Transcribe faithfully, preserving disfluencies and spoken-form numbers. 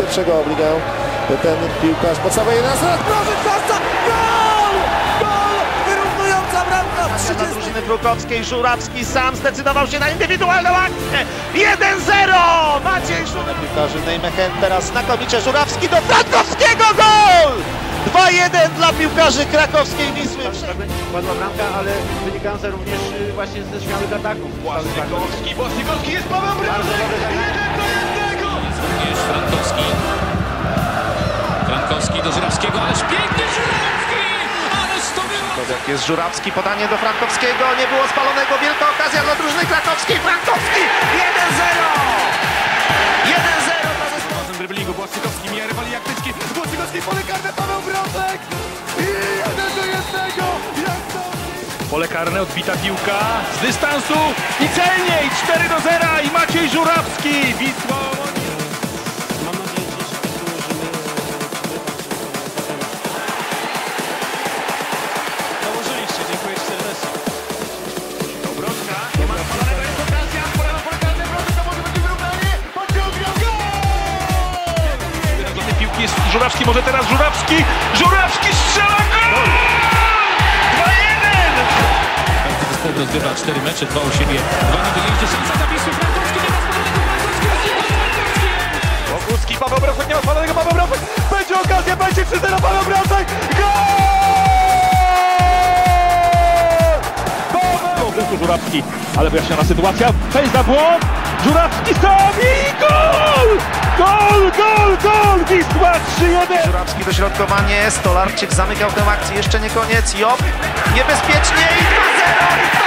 pierwszego obligę. Ten piłkarz podstawowej jedenastki. Proszę, Kosta! Gol! Gol! Wyrównująca bramka w trzydziestej. Dla drużyny Brukowskiej Żurawski sam zdecydował się na indywidualną akcję. jeden zero! Maciej Żurawski. Piłkarzy Nijmegen teraz znakomicie. Żurawski do Frankowskiego, gol! dwa jeden dla piłkarzy krakowskiej Wisły. Padła bramka, ale wynikająca również właśnie ze śmiałych ataków. Błaszczykowski, Błaszczykowski jest Paweł Brązek! jeden do jednego! Jest również Frankowski. Frankowski do Żurawskiego, ależ piękny Żurawski! Ależ to było! Jak jest Żurawski, podanie do Frankowskiego, nie było spalonego, wielka okazja dla drużyny krakowskiej. Frankowski jeden zero! jeden zero dla zespołu. W driblingu Błaszczykowski mija rywali jak tyczki. Błaszczykowski pole karne, Paweł Brązek! I jeden do jednego! Jak to? Pole karne, odbita piłka z dystansu i celniej cztery do zera i Maciej Żurawski. Wisła. Mam nadzieję, że dzisiaj dołożymy. Dołożyliście, dziękuję ci serdecznie. Obrożka, nie ma spalonego, jest okazja. Pora na pole karne, Brązek, to może będzie wyrównanie. Pociągnął, gol! Do tej piłki jest Żurawski, może teraz Żurawski. Żurawski strzela gol! dwa jeden! Zespół rozgrywa cztery mecze, dwa u siebie, dwa na wyjeździe, szansa za Wisłę, Frankowski nie ma spalonego, Frankowski! Boguski, Paweł Brązek, nie ma spalonego, Paweł Brązek. Będzie okazja, będzie trzy zero, Paweł Brązek. Gol! Paweł Żurawski, ale wyjaśniona sytuacja. Fejs na błąd. Żurawski sam i gol! Gol, gol, gol! Wisła trzy jeden! Żurawski dośrodkowanie, Stolarczyk zamykał tę akcję, jeszcze nie koniec. Job niebezpiecznie i dwa zero!